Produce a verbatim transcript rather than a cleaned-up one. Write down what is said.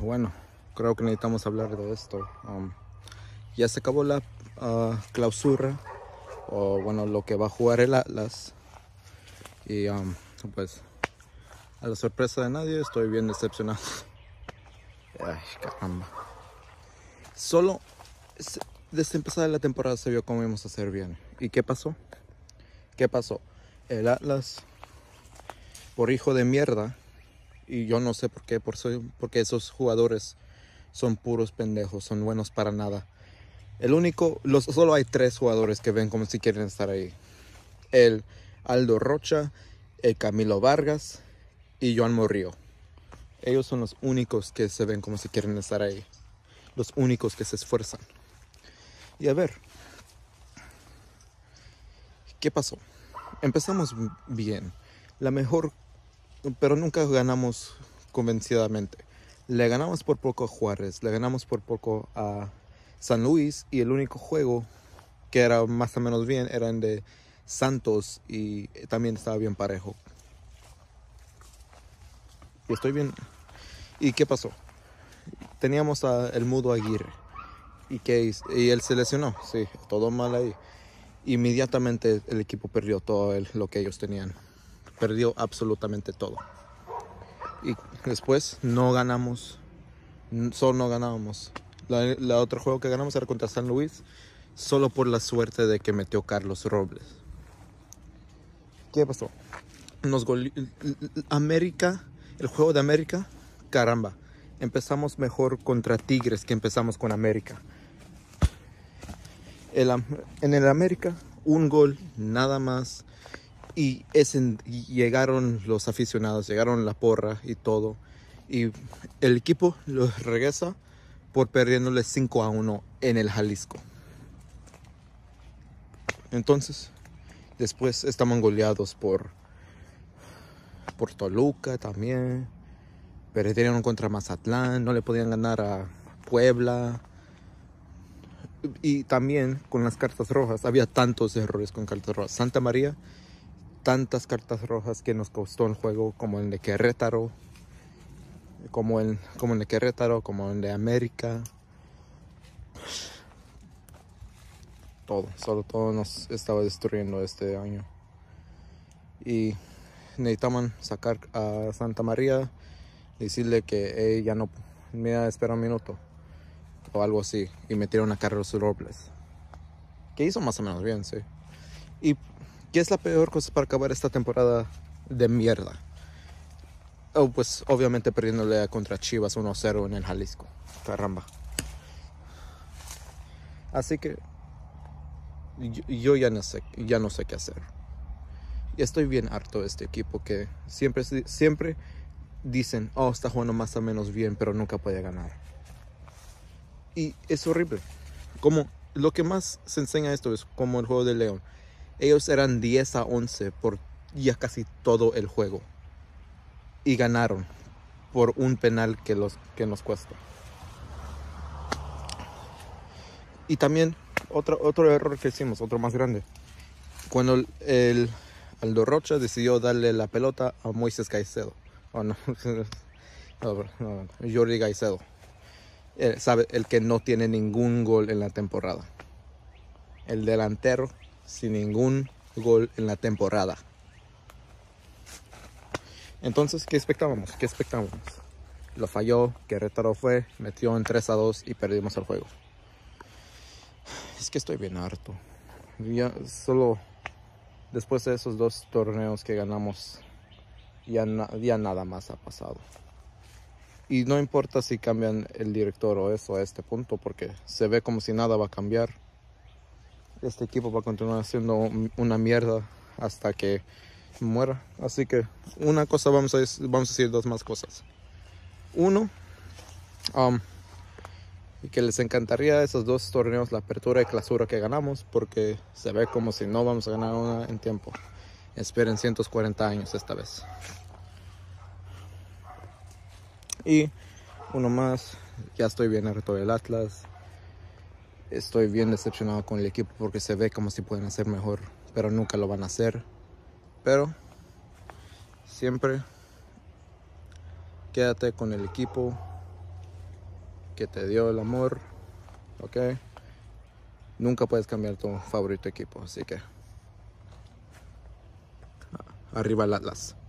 bueno, creo que necesitamos hablar de esto. Um, ya se acabó la uh, clausura, o bueno, lo que va a jugar el Atlas. Y um, pues, a la sorpresa de nadie, estoy bien decepcionado. Ay, caramba. Solo desde empezar la temporada se vio cómo íbamos a hacer bien. ¿Y qué pasó? ¿Qué pasó? El Atlas, por hijo de mierda, y yo no sé por qué, por soy, porque esos jugadores son puros pendejos, son buenos para nada. El único, los, solo hay tres jugadores que ven como si quieren estar ahí. El Aldo Rocha, el Camilo Vargas y Joan Morrillo. Ellos son los únicos que se ven como si quieren estar ahí. Los únicos que se esfuerzan. Y a ver, ¿qué pasó? Empezamos bien. La mejor, pero nunca ganamos convencidamente. Le ganamos por poco a Juárez, le ganamos por poco a San Luis, y el único juego que era más o menos bien era el de Santos, y también estaba bien parejo. Y estoy bien. ¿Y qué pasó? Teníamos a el Mudo Aguirre. ¿Y qué hizo? Y él se lesionó, sí, todo mal ahí. Inmediatamente el equipo perdió todo el, lo que ellos tenían. Perdió absolutamente todo. Y después no ganamos. Solo no ganábamos. La, la otro juego que ganamos era contra San Luis, solo por la suerte de que metió Carlos Robles. ¿Qué pasó? Nos goleó América, el juego de América, caramba. Empezamos mejor contra Tigres que empezamos con América. El, en el América, un gol, nada más. Y, es en, y llegaron los aficionados, llegaron la porra y todo. Y el equipo los regresa por perdiéndole cinco a uno en el Jalisco. Entonces, después estamos goleados por, por Toluca también. Perdieron contra Mazatlán, no le podían ganar a Puebla. Y también con las cartas rojas, había tantos errores con cartas rojas. Santa María, tantas cartas rojas que nos costó el juego, como el de Querétaro, como el, como el de Querétaro, como el de América. Todo, solo todo nos estaba destruyendo este año. Y necesitaban sacar a Santa María, decirle que hey, ya no, mira, espera un minuto o algo así, y metieron a Carlos Robles, que hizo más o menos bien, sí. ¿Y qué es la peor cosa para acabar esta temporada de mierda? Oh, pues obviamente perdiéndole contra Chivas uno cero en el Jalisco, caramba. Así que yo, yo ya no sé, ya no sé qué hacer. Y estoy bien harto de este equipo que siempre, siempre dicen, oh, está jugando más o menos bien, pero nunca puede ganar. Y es horrible. Como lo que más se enseña esto es como el juego de León. Ellos eran diez a once por ya casi todo el juego. Y ganaron por un penal que, los, que nos cuesta. Y también otro, otro error que hicimos, otro más grande. Cuando el, el Aldo Rocha decidió darle la pelota a Moisés Caicedo. Oh, no. no, no, no. Jordi Caicedo. El, sabe, el que no tiene ningún gol en la temporada. El delantero sin ningún gol en la temporada. Entonces, ¿qué expectábamos? ¿Qué expectábamos? Lo falló, Querétaro fue, metió en tres a dos y perdimos el juego. Es que estoy bien harto. Ya solo después de esos dos torneos que ganamos, ya, na, ya nada más ha pasado. Y no importa si cambian el director o eso a este punto, porque se ve como si nada va a cambiar. Este equipo va a continuar siendo una mierda hasta que muera. Así que una cosa, vamos a, vamos a decir dos más cosas. Uno, um, que les encantaría esos dos torneos, la apertura y clausura que ganamos, porque se ve como si no vamos a ganar una en tiempo. Esperen ciento cuarenta años esta vez. Y uno más, ya estoy bien harto del Atlas. Estoy bien decepcionado con el equipo porque se ve como si pueden hacer mejor, pero nunca lo van a hacer. Pero siempre quédate con el equipo que te dio el amor, ¿ok? Nunca puedes cambiar tu favorito equipo, así que arriba el Atlas.